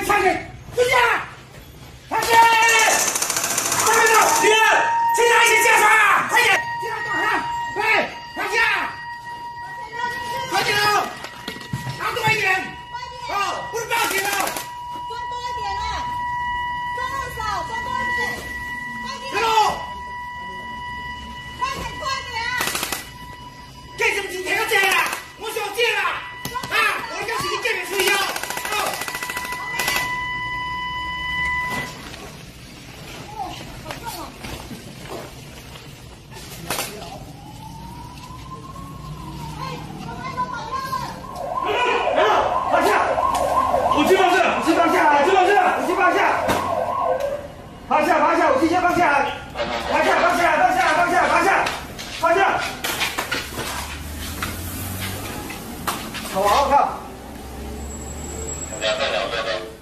上去，蹲下，上去，上面走，李安，现在一起下船，快点，进来岛上，快，快下，快点哦，拿多一点，哦，不是报警哦， 装多一点啊，装二手，装多一点，快点，快点，快点啊！ 干什么今天要这样啊？我想见了，啊，我要请你见面吹箫，哦。 2分2分的。